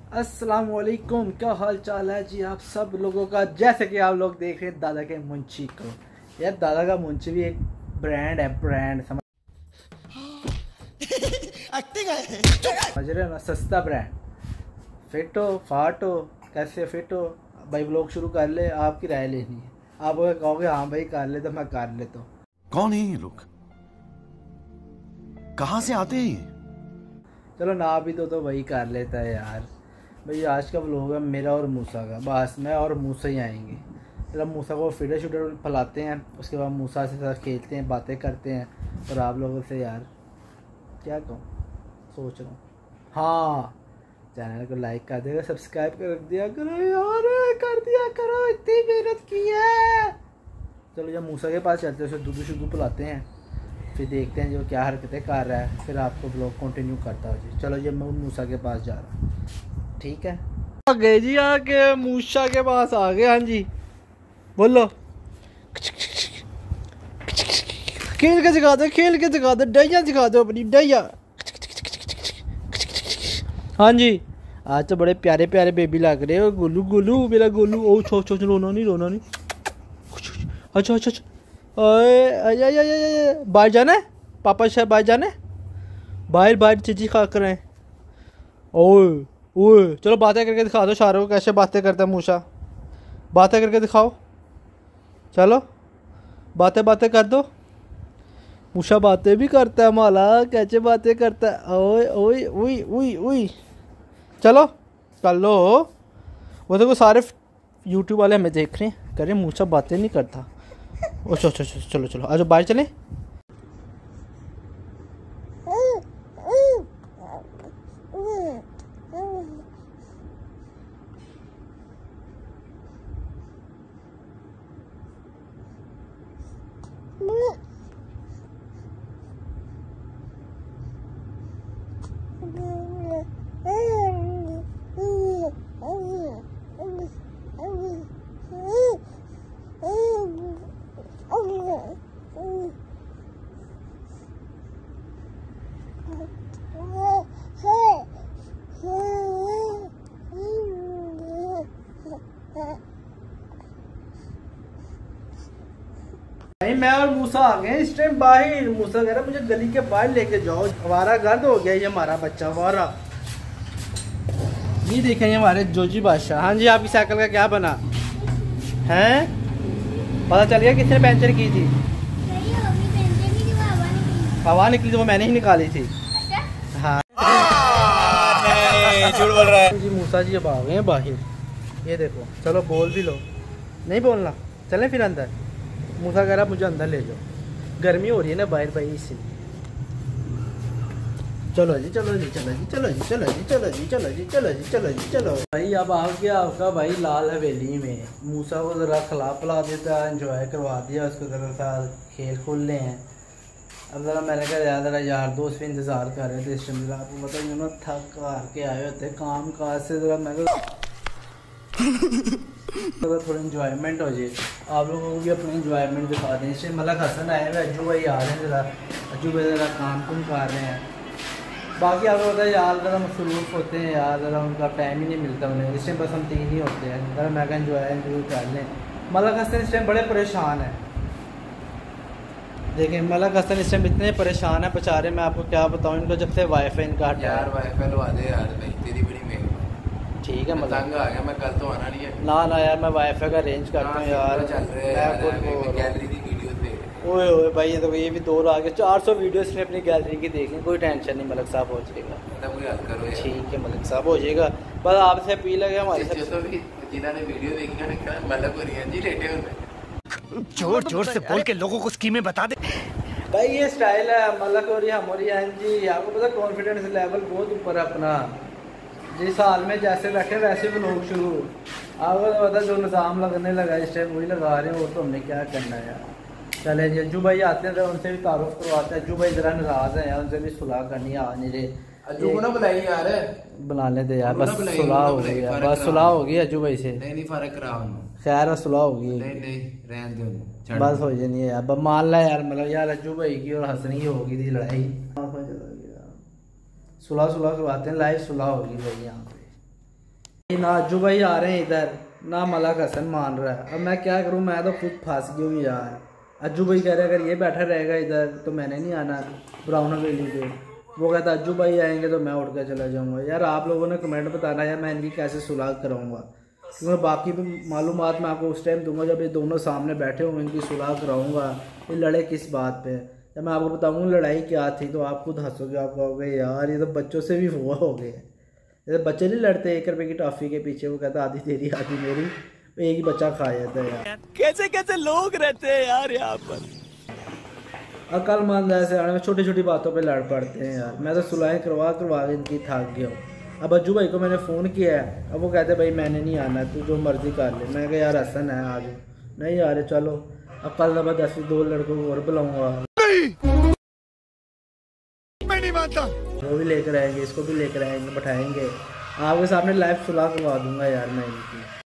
अस्सलाम वालेकुम, क्या हाल चाल है जी आप सब लोगों का। जैसे कि आप लोग देख रहे हैं दादा के मुंशी को। यार दादा का मुंशी भी एक ब्रांड है, ब्रांड समझ रहे हो ना, सस्ता ब्रांड। फिट हो फाट हो कैसे फिट हो भाई, ब्लॉग शुरू कर ले, आपकी राय लेनी है। आप अगर कहोगे हाँ भाई कर ले तो मैं कर लेता हूँ। कौन है ये लोग, कहाँ से आते हैं? चलो ना भी तो वही कर लेता है यार। भाई आज का व्लॉग है मेरा और मूसा का, बस मैं और मूसा ही आएंगे। जब मूसा को फीडर शूडर फैलाते हैं, उसके बाद मूसा से साथ खेलते हैं, बातें करते हैं। और आप लोगों से यार क्या कहूँ, सोच रहा हूँ। हाँ, चैनल को लाइक कर देगा, सब्सक्राइब कर दिया करो यार, कर दिया करो, इतनी मेहनत की है। चलो जब मूसा के पास चलते हैं, उसे दूध शुद्ध पिलाते हैं, फिर देखते हैं जो क्या हरकतें कर रहा है, फिर आपको ब्लॉग कंटिन्यू करता हो जी। चलो जब मैं मूसा के पास जा रहा हूँ, ठीक है। आ गए जी, आके मूसा के पास आ गए। हाँ जी बोलो। खेल के सिखा दो, खेल के सिखा दो, डैया सिखा दो अपनी डैया। हाँ जी, आज तो बड़े प्यारे प्यारे बेबी लग रहे हो। गोलू गोलू मेरा गोलू। ओ छो छो, रोना नहीं रोना नहीं। अच्छा अच्छा अच्छा, बाहर जाना है, पापा शायद बाहर जाना है, बाहर बाहर चीज़ी खा कर आए। ओए ओए, चलो बातें करके दिखा दो शाहरुख को, कैसे बातें करता है मूसा। बातें करके दिखाओ, चलो बातें बातें कर दो। मूसा बातें भी करता है माला, कैसे बातें करता है। ओए ओए ओए ओए ओए, चलो कर लो। वो देखो सारे यूट्यूब वाले हमें देख रहे हैं, कह रहे मूसा बातें नहीं करता। ओ चलो चलो चलो चलो, आज बाहर चले। भाई मैं और मूसा आ गए इस टाइम बाहर। मूसा कह रहा मुझे गली के बाहर लेके जाओ, हमारा गर्द हो गया ये हमारा बच्चा वारा। ये देखें ये हमारे जोजी बादशाह। हाँ जी, आपकी साइकिल का क्या बना है, पता चल गया किसने पंचर की थी? हवा निकली तो वो मैंने ही निकाली थी। हाँ झूठ बोल रहा है जी। मूसा जी अब आ गए हैं बाहर, ये देखो। चलो बोल भी लो, नहीं बोलना, चलें फिर अंदर। मूसा कह रहा मुझे अंदर ले जाओ, गर्मी हो रही है ना बाहर भाई, इसलिए। चलो जी चलो जी चलो जी चलो जी चलो जी चलो जी चलो जी चलो जी चलो जी चलो भाई। अब आ गया आपका भाई लाल हवेली में। मूसा को ज़रा खिला पिला देता, एंजॉय करवा दिया उसको, ज़रा साथ खेल खोल ले हैं। अब ज़रा मैंने कहा यार ज़रा यार दोस्त भी इंतज़ार कर रहे थे इस टाइम। आपको पता ही ना, थक हार के आए होते काम काज से, ज़रा मैं अगर थोड़ी इंजॉयमेंट हो जाए, आप लोगों को भी अपनी इंजॉयमेंट दिखा दें। इससे मलक हसन आए हुए, अज्जू भाई आ रहे हैं, ज़रा अज्जू भाई ज़रा काम कुम कर रहे हैं। बाकी आपको पता है यार ज़रा मसरूफ़ होते हैं यार, ज़रा उनका टाइम ही नहीं मिलता उन्हें। इस टाइम बस हम 3 ही होते हैं, ज़रा मैं एंजॉय कर लें। मलक हसन इस टाइम बड़े परेशान हैं। देखिए मलक हसन इस टाइम इतने परेशान है बेचारे, मैं आपको क्या बताऊँ। इनको जब से वाईफाई इनका हटा यार वाईफाई लगा दे यार भाई, तेरी बड़ी मेहरबानी। ठीक है मैं तंग आ गया, मैं कल तो आना नहीं है। ना ना यार, मैं वाईफाई का अरेंज करता हूँ यार। चल रहे हैं गैलरी की वीडियो देख। ओए ओए भाई, ये तो ये भी 2 आ गए। 400 वीडियो इसने अपनी गैलरी की देखी, कोई टेंशन नहीं, मलक साहब हो जाएगा। कोई हल करो यार। ठीक है मलक साहब हो जाएगा, बस आपसे अपील है हमारे साथ। तो भी जिन्होंने वीडियो देखी है ना, मलक हो रही है जी रेटे में। जोर जोर से बोल के लोगों को स्कीमें बता दे भाई। ये स्टाइल है मलक और हम और जी। आपको पता कॉन्फिडेंस लेवल बहुत ऊपर है अपना। जिस हाल में जैसे बैठे वैसे भी लोग शुरू। आपको तो पता जो निज़ाम लगने लगा इस टाइम वही लगा रहे हैं, और तो हमने क्या करना है यार। चले जी अज्जू भाई आते हैं तो उनसे भी तारुफ करवाते हैं। अज्जू भाई ज़रा नाराज़ है यार, उनसे भी सुलह करनी है, आ नहीं रहे। अज्जू को ना बुलाई यार, बुला लेते यार, बस सुलह हो गई है, बस सुलह हो गई अज्जू भाई से। नहीं फर्क करा खैर सुलह हो गई, नहीं नहीं रहने दो, बस हो जानी है यार। बस मान ला यार, मतलब यार अज्जू भाई की और हसनी की हो गई थी लड़ाई। सुलह सुलह करवाते हैं, लाइव सुलह होगी भाई यहाँ पे। ना अज्जू भाई आ रहे हैं इधर, ना मलक हसन मान रहा है। अब मैं क्या करूं, मैं तो खुद फंस गई हूँ यार। अज्जू भाई कह रहे हैं अगर ये बैठा रहेगा इधर तो मैंने नहीं आना ब्राउन हवेली पे। वो कहता अज्जू भाई आएंगे तो मैं उठ कर चला जाऊँगा। यार आप लोगों ने कमेंट बताना यार मैं इनकी कैसे सुलह कराऊँगा, क्योंकि बाकी भी मालूमात मैं आपको उस टाइम दूंगा जब ये दोनों सामने बैठे होंगे, इनकी सुलह कराऊँगा। ये लड़े किस बात पे, जब मैं आपको बताऊँगा लड़ाई क्या थी तो आप खुद हंसोगे, आप कहोगे यार ये तो बच्चों से भी हुआ हो गए। जैसे बच्चे नहीं लड़ते 1 रुपए की टॉफ़ी के पीछे, वो कहता आधी तेरी आधी मेरी, एक ही बच्चा खा जाता है यार। कैसे कैसे लोग रहते हैं यार यहाँ पर। अक्लमंद ऐसे आने में छोटी छोटी बातों पे लड़ पड़ते हैं यार। मैं तो सुलह करवा के इनकी थक गया हूँ। अब अज्जू भाई को मैंने फ़ोन किया है, अब वो कहते भाई मैंने नहीं आना, तू जो मर्ज़ी कर ले। मैं कहा यार हसन है आज नहीं आ रहे, चलो अब कल नंबर 10 2 लड़कों को और बुलाऊँगा, मैं नहीं मानता। वो भी लेकर आएंगे, इसको भी लेकर आएंगे, बैठाएंगे आपके सामने लाइव सुलह करवा दूंगा यार मैं इनकी।